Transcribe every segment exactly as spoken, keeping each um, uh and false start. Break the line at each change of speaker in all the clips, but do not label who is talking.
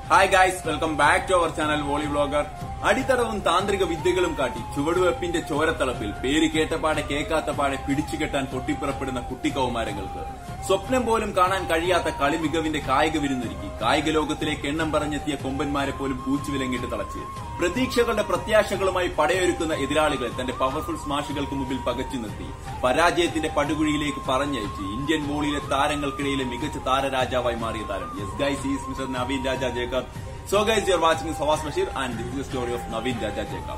Hi guys, welcome back to our channel Volley Vlogger. അടിത്തടവും താന്ത്രിക വിദ്യകളും കാട്ടി ചുവടുവെപ്പിന്റെ ചോരത്തളപ്പിൽ പേര് കേട്ടപാടെ കേൾക്കാത്ത പാടെ പിടിച്ചുകെട്ടാൻ പൊട്ടിപ്പുറപ്പെടുന്ന കുട്ടിക്കൗമാരങ്ങൾക്ക് സ്വപ്നം പോലും കാണാൻ കഴിയാത്ത കളി മികവിന്റെ കായിക വിരുന്നൊരുക്കി കായിക ലോകത്തിലേക്ക് എണ്ണം പറഞ്ഞെത്തിയ കൊമ്പന്മാരെ പോലും കൂച്ചുവിലങ്ങിട്ട് തളച്ച് പ്രതീക്ഷകളുടെ പ്രത്യാശകളുമായി പടയൊരുക്കുന്ന എതിരാളികളെ തന്റെ പവർഫുൾ സ്മാഷുകൾക്ക് മുമ്പിൽ പകച്ചു നിർത്തി പരാജയത്തിന്റെ പടുകുഴിയിലേക്ക് പറഞ്ഞയച്ച് ഇന്ത്യൻ വോളിയിലെ താരങ്ങൾക്കിടയിലെ മികച്ച താരരാജാവായി മാറിയ താരം yes guys is mister Naveen Raja Jacob. So guys, you are watching Fawaz Bashir and this is the story of Naveen Raja Jacob.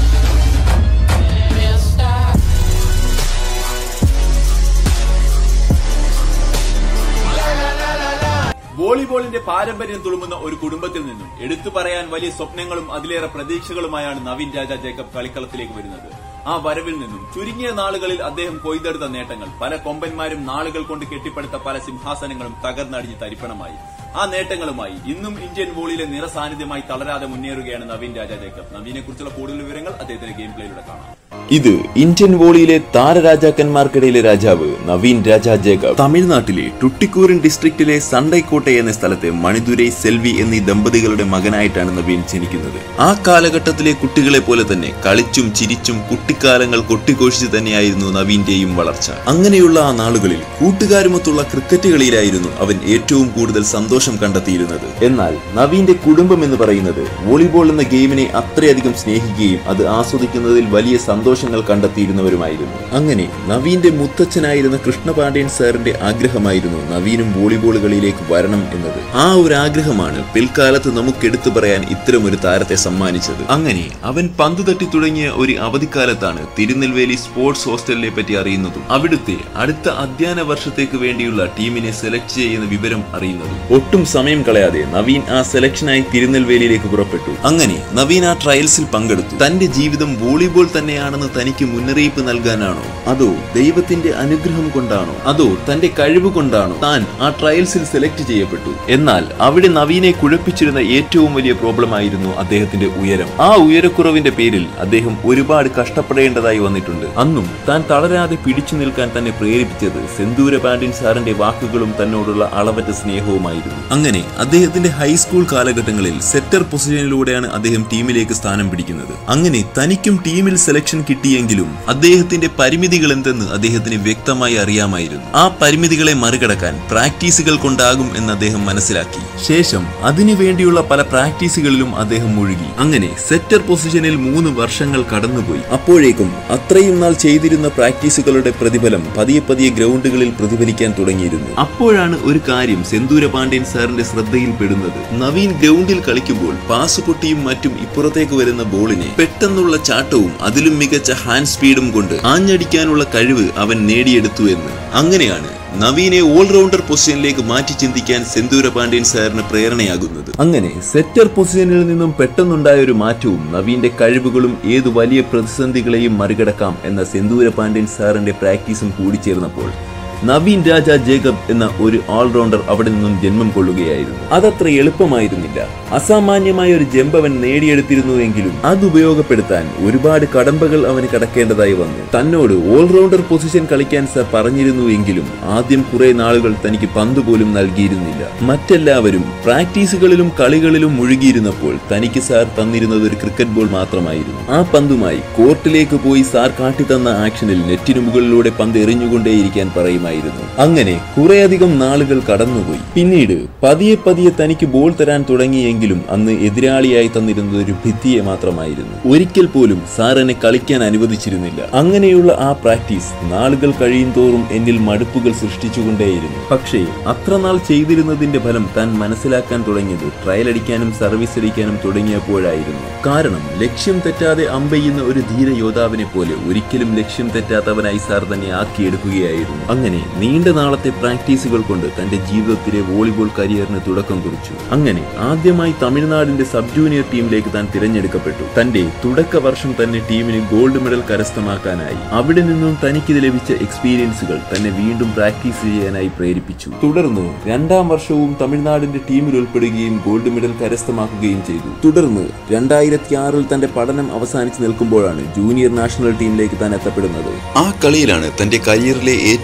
വോളിബോളിന്റെ പാരമ്പര്യം തുളുമ്പുന്ന ഒരു കുടുംബത്തിൽ നിന്നും എടുത്തു പറയാൻ വലിയ സ്വപ്നങ്ങളും അതിലേറെ പ്രതീക്ഷകളുമായാണ് നവീൻ രാജ ജേക്കബ് കളിക്കളത്തിലേക്ക് വരുന്നത്. ആ വരവിൽ നിന്നും ചുരുങ്ങിയ നാളുകളിൽ അദ്ദേഹം കൊയ്തെടുത്ത നേട്ടങ്ങൾ പല കൊമ്പന്മാരും നാളുകൾ കൊണ്ട് കെട്ടിപ്പടുത്ത പല സിംഹാസനങ്ങളും തകർന്നടിഞ്ഞ് തരിപ്പണമായി. ആ നേട്ടങ്ങളുമായി ഇന്നും ഇന്ത്യൻ വോളിയിലെ നിറസാന്നിധ്യമായി തളരാതെ മുന്നേറുകയാണ് നവീൻ രാജ ജേക്കബ്. നവീനെ കുറിച്ചുള്ള കൂടുതൽ വിവരങ്ങൾ അദ്ദേഹത്തിന്റെ ഗെയിം പ്ലേയിലൂടെ കാണാം.
ഇത് ഇന്ത്യൻ വോളിയിലെ താരരാജാക്കന്മാർക്കിടയിലെ രാജാവ് നവീൻ രാജ ജേക്കബ്. തമിഴ്നാട്ടിലെ ടുട്ടിക്കൂറിൻ ഡിസ്ട്രിക്റ്റിലെ സണ്ടൈക്കോട്ടെ എന്ന സ്ഥലത്ത് മണിദുരൈ സെൽവി എന്നീ ദമ്പതികളുടെ മകനായിട്ടാണ് നവീൻ ജനിക്കുന്നത്. ആ കാലഘട്ടത്തിലെ കുട്ടികളെ പോലെ തന്നെ കളിച്ചും ചിരിച്ചും കുട്ടിക്കാലങ്ങൾ കൊട്ടിഘോഷിച്ച് തന്നെയായിരുന്നു നവീന്റെയും വളർച്ച. അങ്ങനെയുള്ള ആ നാളുകളിൽ കൂട്ടുകാരുമൊത്തുള്ള ക്രിക്കറ്റ് കളിയിലായിരുന്നു അവൻ ഏറ്റവും കൂടുതൽ സന്തോഷം കണ്ടെത്തിയിരുന്നത്. എന്നാൽ നവീന്റെ കുടുംബം എന്ന് പറയുന്നത് വോളിബോൾ എന്ന ഗെയിമിനെ അത്രയധികം സ്നേഹിക്കുകയും അത് ആസ്വദിക്കുന്നതിൽ വലിയ സന്തോഷങ്ങൾ കണ്ടെത്തിയിരുന്നവരുമായിരുന്നു. അങ്ങനെ നവീന്റെ മുത്തച്ഛനായിരുന്ന കൃഷ്ണപാണ്ഡ്യൻ സാറിന്റെ ആഗ്രഹമായിരുന്നു നവീനും വോളിബോൾ കളിയിലേക്ക് വരണം എന്നത്. ആ ഒരു ആഗ്രഹമാണ് പിൽക്കാലത്ത് നമുക്ക് എടുത്തു പറയാൻ ഇത്തരമൊരു താരത്തെ സമ്മാനിച്ചത്. അങ്ങനെ അവൻ പന്തു തട്ടി തുടങ്ങിയ ഒരു അവധിക്കാലത്താണ് തിരുനെൽവേലി സ്പോർട്സ് ഹോസ്റ്റലിനെ പറ്റി അറിയുന്നതും അവിടുത്തെ അടുത്ത അധ്യയന വർഷത്തേക്ക് വേണ്ടിയുള്ള ടീമിനെ സെലക്ട് ചെയ്യുന്ന വിവരം അറിയുന്നതും. ഒട്ടും സമയം കളയാതെ നവീൻ ആ സെലക്ഷനായി തിരുനെൽവേലിയിലേക്ക് പുറപ്പെട്ടു. അങ്ങനെ നവീൻ ആ ട്രയൽസിൽ പങ്കെടുത്തു. തന്റെ ജീവിതം വോളിബോൾ തന്നെയാണെന്ന് തനിക്ക് മുന്നറിയിപ്പ് നൽകാനാണോ അതോ ദൈവത്തിന്റെ അനുഗ്രഹം കൊണ്ടാണോ അതോ തന്റെ കഴിവ് കൊണ്ടാണോ താൻ ആ ട്രയൽസിൽ സെലക്ട് ചെയ്യപ്പെട്ടു? എന്നാൽ അവിടെ നവീനെ കുഴപ്പിച്ചിരുന്ന ഏറ്റവും വലിയ പ്രോബ്ലം ആയിരുന്നു അദ്ദേഹത്തിന്റെ ഉയരം. ആ ഉയരക്കുറവിന്റെ പേരിൽ അദ്ദേഹം ഒരുപാട് കഷ്ടപ്പെടേണ്ടതായി വന്നിട്ടുണ്ട്. അന്നും താൻ തളരാതെ പിടിച്ചു നിൽക്കാൻ തന്നെ പ്രേരിപ്പിച്ചത് സെന്തൂര പാണ്ഡ്യൻ സാറിന്റെ വാക്കുകളും തന്നോടുള്ള അളവറ്റ സ്നേഹവുമായിരുന്നു. അങ്ങനെ അദ്ദേഹത്തിന്റെ ഹൈസ്കൂൾ കാലഘട്ടങ്ങളിൽ സെറ്റർ പൊസിഷനിലൂടെയാണ് അദ്ദേഹം ടീമിലേക്ക് സ്ഥാനം പിടിക്കുന്നത്. അങ്ങനെ തനിക്കും ടീമിൽ സെലക്ഷൻ കിട്ടിയെങ്കിലും അദ്ദേഹത്തിന്റെ പരിമിതികൾ എന്തെന്ന് അദ്ദേഹത്തിന് വ്യക്തമായി അറിയാമായിരുന്നു. ആ പരിമിതികളെ മറികടക്കാൻ പ്രാക്ടീസുകൾ കൊണ്ടാകും എന്ന് അദ്ദേഹം മനസ്സിലാക്കി. ശേഷം അതിനു വേണ്ടിയുള്ള പല പ്രാക്ടീസുകളിലും അദ്ദേഹം മുഴുകി. അങ്ങനെ സെറ്റർ പൊസിഷനിൽ മൂന്ന് വർഷങ്ങൾ കടന്നുപോയി. അപ്പോഴേക്കും അത്രയും നാൾ ചെയ്തിരുന്ന പ്രാക്ടീസുകളുടെ പ്രതിഫലം പതിയെ പതിയെ ഗ്രൗണ്ടുകളിൽ പ്രതിഫലിക്കാൻ തുടങ്ങിയിരുന്നു. അപ്പോഴാണ് ഒരു കാര്യം സെന്തൂര പാണ്ഡ്യൻ സാറിന്റെ ശ്രദ്ധയിൽപ്പെടുന്നത്. നവീൻ ഗ്രൗണ്ടിൽ കളിക്കുമ്പോൾ പാസ് പൊട്ടിയും മറ്റും ഇപ്പുറത്തേക്ക് വരുന്ന ബോളിനെ പെട്ടെന്നുള്ള ചാട്ടവും അതിലും മികച്ച ഹാൻഡ് സ്പീഡും കൊണ്ട് ആഞ്ഞടിക്കാനുള്ള കഴിവ് അവൻ നേടിയെടുത്തു എന്ന്. അങ്ങനെയാണ് നവീനെ ഓൾറൗണ്ടർ പൊസിഷനിലേക്ക് മാറ്റി ചിന്തിക്കാൻ സെന്തൂര പാണ്ഡ്യൻ സാറിന് പ്രേരണയാകുന്നത്. അങ്ങനെ സെറ്റർ പൊസിഷനിൽ നിന്നും പെട്ടെന്നുണ്ടായ ഒരു മാറ്റവും നവീന്റെ കഴിവുകളും ഏതു വലിയ പ്രതിസന്ധികളെയും മറികടക്കാം എന്ന സെന്തൂര പാണ്ഡ്യൻ സാറിന്റെ പ്രാക്ടീസും കൂടിച്ചേർന്നപ്പോൾ നവീൻ രാജ ജേക്കബ് എന്ന ഒരു ഓൾറൗണ്ടർ അവിടെ നിന്നും ജന്മം കൊള്ളുകയായിരുന്നു. അതത്ര എളുപ്പമായിരുന്നില്ല. അസാമാന്യമായ ഒരു ജമ്പ് അവൻ നേടിയെടുത്തിരുന്നുവെങ്കിലും അത് ഉപയോഗപ്പെടുത്താൻ ഒരുപാട് കടമ്പകൾ അവന് കടക്കേണ്ടതായി വന്നു. തന്നോട് ഓൾറൗണ്ടർ പൊസിഷൻ കളിക്കാൻ സാർ പറഞ്ഞിരുന്നുവെങ്കിലും ആദ്യം കുറെ നാളുകൾ തനിക്ക് പന്ത് പോലും നൽകിയിരുന്നില്ല. മറ്റെല്ലാവരും പ്രാക്ടീസുകളിലും കളികളിലും മുഴുകിയിരുന്നപ്പോൾ തനിക്ക് സാർ തന്നിരുന്നത് ഒരു ക്രിക്കറ്റ് ബോൾ മാത്രമായിരുന്നു. ആ പന്തുമായി കോർട്ടിലേക്ക് പോയി സാർ കാട്ടിത്തന്ന ആക്ഷനിൽ നെറ്റിനു മുകളിലൂടെ പന്ത് എറിഞ്ഞുകൊണ്ടേയിരിക്കാൻ പറയുമായിരുന്നു. അങ്ങനെ കുറേയധികം നാളുകൾ കടന്നുപോയി. പിന്നീട് പതിയെ പതിയെ തനിക്ക് ബോൾ തരാൻ തുടങ്ങിയെങ്കിലും അന്ന് എതിരാളിയായി തന്നിരുന്നത് ഒരു ഭിത്തിയെ മാത്രമായിരുന്നു. ഒരിക്കൽ പോലും സാർ എന്നെ കളിക്കാൻ അനുവദിച്ചിരുന്നില്ല. അങ്ങനെയുള്ള ആ പ്രാക്ടീസ് നാളുകൾ കഴിയും തോറും എന്നിൽ മടുപ്പുകൾ സൃഷ്ടിച്ചുകൊണ്ടേയിരുന്നു. പക്ഷേ അത്ര നാൾ ചെയ്തിരുന്നതിന്റെ ഫലം താൻ മനസ്സിലാക്കാൻ തുടങ്ങിയത് ട്രയൽ അടിക്കാനും സർവീസ് അടിക്കാനും തുടങ്ങിയപ്പോഴായിരുന്നു. കാരണം ലക്ഷ്യം തെറ്റാതെ അമ്പെയ്യുന്ന ഒരു ധീര യോദ്ധാവിനെ പോലെ ഒരിക്കലും ലക്ഷ്യം തെറ്റാത്തവനായി സാർ തന്നെ ആക്കിയെടുക്കുകയായിരുന്നു. അങ്ങനെ നീണ്ട നാളത്തെ പ്രാക്ടീസുകൾ കൊണ്ട് തന്റെ ജീവിതത്തിലെ വോളിബോൾ കരിയറിന് തുടക്കം കുറിച്ചു. അങ്ങനെ ആദ്യമായി തമിഴ്നാടിന്റെ സബ് ജൂനിയർ ടീമിലേക്ക് താൻ തിരഞ്ഞെടുക്കപ്പെട്ടു. തന്റെ തുടക്ക വർഷം തന്നെ ടീമിന് ഗോൾഡ് മെഡൽ കരസ്ഥമാക്കാനായി. അവിടെ നിന്നും തനിക്ക് ലഭിച്ച എക്സ്പീരിയൻസുകൾ തന്നെ വീണ്ടും പ്രാക്ടീസ് ചെയ്യാനായി പ്രേരിപ്പിച്ചു. തുടർന്ന് രണ്ടാം വർഷവും തമിഴ്നാടിന്റെ ടീമിൽ ഉൾപ്പെടുകയും ഗോൾഡ് മെഡൽ കരസ്ഥമാക്കുകയും ചെയ്തു. തുടർന്ന് രണ്ടായിരത്തി ആറിൽ തന്റെ പഠനം അവസാനിച്ച് നിൽക്കുമ്പോഴാണ് ജൂനിയർ നാഷണൽ ടീമിലേക്ക് താൻ എത്തപ്പെടുന്നത്. ആ കളിയിലാണ് തന്റെ കരിയറിലെ ഏറ്റവും വലിയ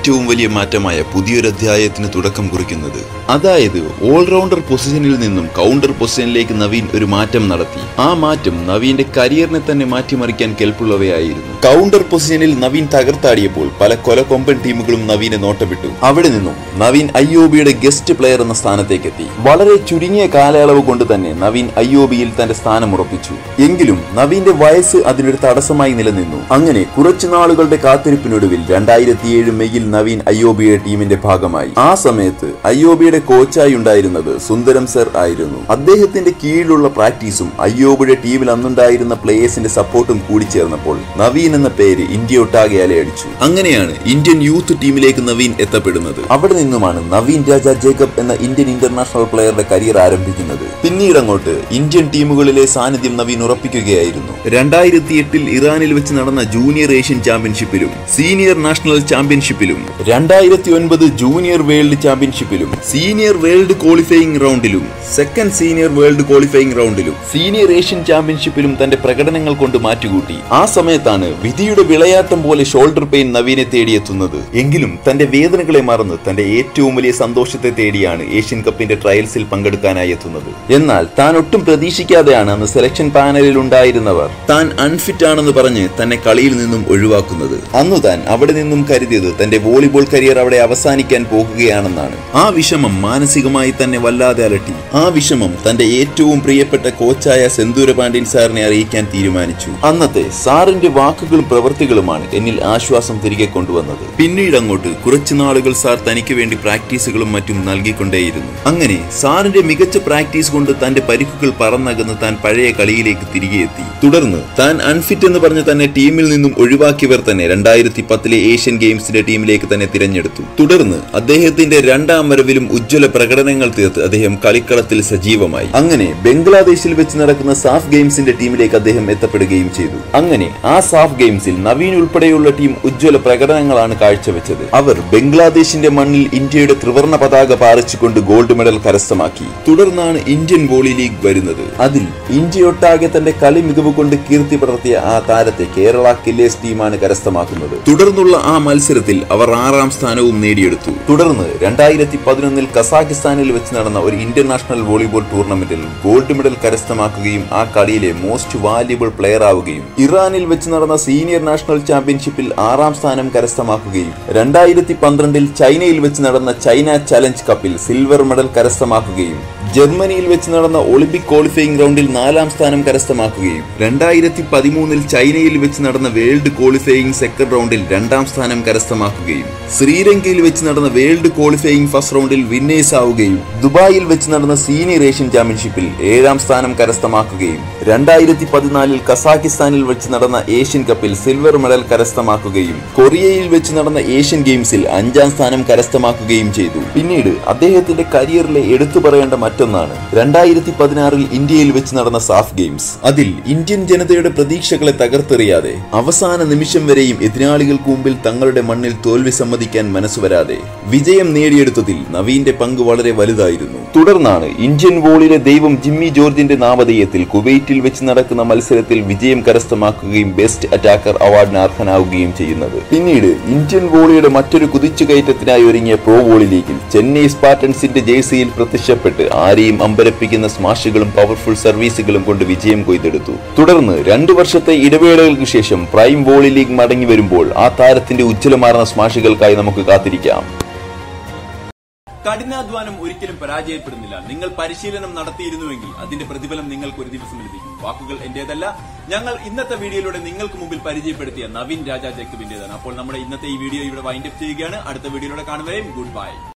വലിയ മാറ്റമായ പുതിയൊരു അധ്യായത്തിന് തുടക്കം കുറിക്കുന്നത്. അതായത് ഓൾറൗണ്ടർ പൊസിഷനിൽ നിന്നും കൗണ്ടർ പൊസിഷനിലേക്ക് നവീൻ ഒരു മാറ്റം നടത്തി. ആ മാറ്റം നവീന്റെ കരിയറിനെ തന്നെ മാറ്റിമറിക്കാൻ കെൽപ്പുള്ളവയായിരുന്നു. കൗണ്ടർ പൊസിഷനിൽ നവീൻ തകർത്താടിയപ്പോൾ പല കൊലകൊമ്പൻ ടീമുകളും നവീനെ നോട്ടമിട്ടു. അവിടെ നിന്നും നവീൻ ഐ ഒ ബിയുടെ ഗസ്റ്റ് പ്ലെയർ എന്ന സ്ഥാനത്തേക്ക് എത്തി. വളരെ ചുരുങ്ങിയ കാലയളവ് കൊണ്ട് തന്നെ നവീൻ ഐ ഒ ബിയിൽ തന്റെ സ്ഥാനം ഉറപ്പിച്ചു. എങ്കിലും നവീന്റെ വയസ്സ് അതിനൊരു തടസ്സമായി നിലനിന്നു. അങ്ങനെ കുറച്ചു നാളുകളുടെ കാത്തിരിപ്പിനൊടുവിൽ രണ്ടായിരത്തി ഏഴ് മെയ്യിൽ നവീൻ ഐ ഒ ബിയുടെ ടീമിന്റെ ഭാഗമായി. ആ സമയത്ത് ഐ ഒ ബിയുടെ കോച്ചായി ഉണ്ടായിരുന്നത് സുന്ദരം സർ ആയിരുന്നു. അദ്ദേഹത്തിന്റെ കീഴിലുള്ള പ്രാക്ടീസും ഐ ഒ ബിയുടെ ടീമിൽ അന്നുണ്ടായിരുന്ന പ്ലേയേഴ്സിന്റെ സപ്പോർട്ടും കൂടി ചേർന്നപ്പോൾ നവീൻ എന്ന പേര് ഇന്ത്യ ഒട്ടാകെ അലയടിച്ചു. അങ്ങനെയാണ് ഇന്ത്യൻ യൂത്ത് ടീമിലേക്ക് നവീൻ എത്തപ്പെടുന്നത്. അവിടെ നിന്നുമാണ് നവീൻ രാജ ജേക്കബ് എന്ന ഇന്ത്യൻ ഇന്റർനാഷണൽ പ്ലെയറുടെ കരിയർ ആരംഭിക്കുന്നത്. പിന്നീട് അങ്ങോട്ട് ഇന്ത്യൻ ടീമുകളിലെ സാന്നിധ്യം നവീൻ ഉറപ്പിക്കുകയായിരുന്നു. രണ്ടായിരത്തി എട്ടിൽ ഇറാനിൽ വെച്ച് നടന്ന ജൂനിയർ ഏഷ്യൻ ചാമ്പ്യൻഷിപ്പിലും സീനിയർ നാഷണൽ ചാമ്പ്യൻഷിപ്പിലും രണ്ടായിരത്തി ഒൻപത് ജൂനിയർ വേൾഡ് ചാമ്പ്യൻഷിപ്പിലും സീനിയർ വേൾഡ് ക്വാളിഫയിംഗ് റൗണ്ടിലും സെക്കൻഡ് സീനിയർ വേൾഡ് ക്വാളിഫയിംഗ് റൗണ്ടിലും സീനിയർ ഏഷ്യൻ ചാമ്പ്യൻഷിപ്പിലും തന്റെ പ്രകടനങ്ങൾ കൊണ്ട് മാറ്റുകൂട്ടി. ആ സമയത്താണ് വിധിയുടെ വിളയാട്ടം പോലെ ഷോൾഡർ പെയിൻ നവീനെ തേടിയെത്തുന്നത്. എങ്കിലും തന്റെ വേദനകളെ മറന്ന് തന്റെ ഏറ്റവും വലിയ സന്തോഷത്തെ തേടിയാണ് ഏഷ്യൻ കപ്പിന്റെ ട്രയൽസിൽ പങ്കെടുക്കാനായി എത്തുന്നത്. എന്നാൽ താൻ ഒട്ടും പ്രതീക്ഷിക്കാതെയാണ് അന്ന് സെലക്ഷൻ പാനലിൽ ഉണ്ടായിരുന്നവർ താൻ അൺഫിറ്റ് ആണെന്ന് പറഞ്ഞ് തന്നെ കളിയിൽ നിന്നും ഒഴിവാക്കുന്നത്. അന്നു താൻ അവിടെ നിന്നും കരുതിയത് തന്റെ വോളിബോൾ കരിയർ അവിടെ അവസാനിക്കാൻ പോകുകയാണെന്നാണ്. ആ വിഷമം മാനസികമായി തന്നെ വല്ലാതെ അലട്ടി. ആ വിഷമം തന്റെ ഏറ്റവും പ്രിയപ്പെട്ട കോച്ചായ സെന്തൂര പാണ്ഡ്യൻ സാറിനെ അറിയിക്കാൻ തീരുമാനിച്ചു. അന്നത്തെ സാറിന്റെ വാക്കുകളും പ്രവൃത്തികളുമാണ് എന്നിൽ ആശ്വാസം തിരികെ കൊണ്ടുവന്നത്. പിന്നീട് അങ്ങോട്ട് കുറച്ചു നാളുകൾ സാർ തനിക്ക് വേണ്ടി പ്രാക്ടീസുകളും മറ്റും നൽകിക്കൊണ്ടേയിരുന്നു. അങ്ങനെ സാറിന്റെ മികച്ച പ്രാക്ടീസ് കൊണ്ട് തന്റെ പരിക്കുകൾ പറന്നകന്ന് താൻ പഴയ കളിയിലേക്ക് തിരികെ എത്തി. തുടർന്ന് താൻ അൺഫിറ്റ് എന്ന് പറഞ്ഞ് തന്നെ ടീമിൽ നിന്നും ഒഴിവാക്കിയവർ തന്നെ രണ്ടായിരത്തി പത്തിലെ ഏഷ്യൻ ഗെയിംസിന്റെ ടീമിലേക്ക് തന്നെ തിരഞ്ഞെടുത്തു. തുടർന്ന് അദ്ദേഹത്തിന്റെ രണ്ടാം വരവിലും ഉജ്ജ്വല പ്രകടനങ്ങൾ തീർത്ത് അദ്ദേഹം കളിക്കളത്തിൽ സജീവമായി. അങ്ങനെ ബംഗ്ലാദേശിൽ വെച്ച് നടക്കുന്ന സാഫ് ഗെയിംസിന്റെ ടീമിലേക്ക് അദ്ദേഹം എത്തപ്പെടുകയും ചെയ്തു. അങ്ങനെ ആ സാഫ് ഗെയിംസിൽ നവീൻ ഉൾപ്പെടെയുള്ള ടീം ഉജ്ജ്വല പ്രകടനങ്ങളാണ് കാഴ്ചവെച്ചത്. അവർ ബംഗ്ലാദേശിന്റെ മണ്ണിൽ ഇന്ത്യയുടെ ത്രിവർണ്ണ പതാക പാറിച്ചുകൊണ്ട് ഗോൾഡ് മെഡൽ കരസ്ഥമാക്കി. തുടർന്നാണ് ഇന്ത്യൻ വോളി ലീഗ് വരുന്നത്. അതിൽ ഇന്ത്യയൊട്ടാകെ തന്റെ കളി മികവ് കൊണ്ട് കീർത്തി പടർത്തിയ ആ താരത്തെ കേരള കില്ലേഴ്സ് ടീമാണ് കരസ്ഥമാക്കുന്നത്. തുടർന്നുള്ള ആ മത്സരത്തിൽ അവർ ആറാം സ്ഥാനവും നേടിയെടുത്തു. തുടർന്ന് രണ്ടായിരത്തി പതിനൊന്നിൽ കസാഖിസ്ഥാനിൽ വെച്ച് നടന്ന ഒരു ഇന്റർനാഷണൽ വോളിബോൾ ടൂർണമെന്റിൽ ഗോൾഡ് മെഡൽ കരസ്ഥമാക്കുകയും ആ കളിയിലെ മോസ്റ്റ് വാല്യുബിൾ പ്ലെയർ ആവുകയും ഇറാനിൽ വെച്ച് നടന്ന സീനിയർ നാഷണൽ ചാമ്പ്യൻഷിപ്പിൽ ആറാം സ്ഥാനം കരസ്ഥമാക്കുകയും രണ്ടായിരത്തി പന്ത്രണ്ടിൽ ചൈനയിൽ വെച്ച് നടന്ന ചൈന ചലഞ്ച് കപ്പിൽ സിൽവർ മെഡൽ കരസ്ഥമാക്കുകയും ജർമ്മനിയിൽ വെച്ച് നടന്ന ഒളിമ്പിക് ക്വാളിഫയിംഗ് റൗണ്ടിൽ നാലാം സ്ഥാനം കരസ്ഥമാക്കുകയും രണ്ടായിരത്തി പതിമൂന്നിൽ ചൈനയിൽ വെച്ച് നടന്ന വേൾഡ് ക്വാളിഫയിംഗ് സെക്കൻഡ് റൗണ്ടിൽ രണ്ടാം സ്ഥാനം കരസ്ഥമാക്കുകയും ശ്രീലങ്കയിൽ വെച്ച് നടന്ന വേൾഡ് ക്വാളിഫയിംഗ് ഫസ്റ്റ് റൗണ്ടിൽ വിന്നേഴ്സ് ആവുകയും ദുബായിൽ വെച്ച് നടന്ന സീനിയർ ഏഷ്യൻ ചാമ്പ്യൻഷിപ്പിൽ ഏഴാം സ്ഥാനം കരസ്ഥമാക്കുകയും രണ്ടായിരത്തി പതിനാലിൽ കസാഖിസ്ഥാനിൽ വെച്ച് നടന്ന ഏഷ്യൻ കപ്പിൽ സിൽവർ മെഡൽ കരസ്ഥമാക്കുകയും കൊറിയയിൽ വെച്ച് നടന്ന ഏഷ്യൻ ഗെയിംസിൽ അഞ്ചാം സ്ഥാനം കരസ്ഥമാക്കുകയും ചെയ്തു. പിന്നീട് അദ്ദേഹത്തിന്റെ കരിയറിലെ എടുത്തു പറയേണ്ട മറ്റൊന്നാണ് രണ്ടായിരത്തി പതിനാറിൽ ഇന്ത്യയിൽ വെച്ച് നടന്ന സാഫ് ഗെയിംസ്. അതിൽ ഇന്ത്യൻ ജനതയുടെ പ്രതീക്ഷകളെ തകർത്തെറിയാതെ അവസാന നിമിഷം വരെയും എതിരാളികൾക്ക് മുമ്പിൽ തങ്ങളുടെ മണ്ണിൽ തോൽവി സമ്മതിക്കാൻ മനസ്സുവരാതെ വിജയം നേടിയെടുത്തതിൽ നവീന്റെ പങ്ക് വളരെ വലുതായിരുന്നു. തുടർന്നാണ് ഇന്ത്യൻ വോളിയിലെ ദൈവം ജിമ്മി ജോർജിന്റെ നാമധേയത്തിൽ കുവൈറ്റിൽ വെച്ച് നടക്കുന്ന മത്സരത്തിൽ വിജയം കരസ്ഥമാക്കുകയും ബെസ്റ്റ് അറ്റാക്കർ അവാർഡിന് അർഹനാവുകയും ചെയ്യുന്നത്. പിന്നീട് ഇന്ത്യൻ വോളിയുടെ മറ്റൊരു കുതിച്ചുകയറ്റത്തിനായി ഒരുങ്ങിയ പ്രോ വോളി ലീഗിൽ ചെന്നൈ സ്പാർട്ടൻസിന്റെ ജേഴ്സിയിൽ പ്രത്യക്ഷപ്പെട്ട് ആരെയും അമ്പരപ്പിക്കുന്ന സ്മാഷുകളും പവർഫുൾ സർവീസുകളും കൊണ്ട് വിജയം കൊയ്തെടുത്തു. തുടർന്ന് രണ്ടു വർഷത്തെ ഇടവേളകൾക്ക് ശേഷം പ്രൈം വോളി ലീഗ് മടങ്ങി വരുമ്പോൾ ആ താരത്തിന്റെ ഉജ്ജ്വലമാർന്ന സ്മാഷുകൾക്കായി നമുക്ക് കാത്തിരിക്കാം.
കഠിനാധ്വാനം ഒരിക്കലും പരാജയപ്പെടുന്നില്ല. നിങ്ങൾ പരിശീലനം നടത്തിയിരുന്നുവെങ്കിൽ അതിന്റെ പ്രതിഫലം നിങ്ങൾക്ക് ഒരു ദിവസം ലഭിക്കും. വാക്കുകൾ എന്റേതല്ല, ഞങ്ങൾ ഇന്നത്തെ വീഡിയോയിലൂടെ നിങ്ങൾക്ക് മുമ്പിൽ പരിചയപ്പെടുത്തിയ നവീൻ രാജ ജേക്കബിന്റേതാണ്. അപ്പോൾ നമ്മുടെ ഇന്നത്തെ ഈ വീഡിയോ ഇവിടെ വൈൻഡപ്പ് ചെയ്യുകയാണ്. അടുത്ത വീഡിയോയിലൂടെ കാണുന്നവരെയും ഗുഡ് ബൈ.